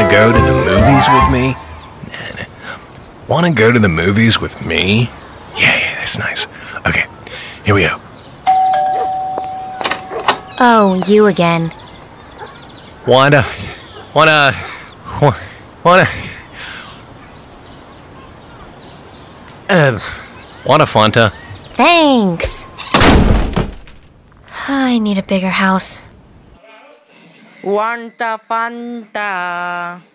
Wanna go to the movies with me? Wanna go to the movies with me? Yeah, that's nice. Okay, here we go. Oh, you again. Wanna Fanta? Thanks. I need a bigger house. Want a Fanta?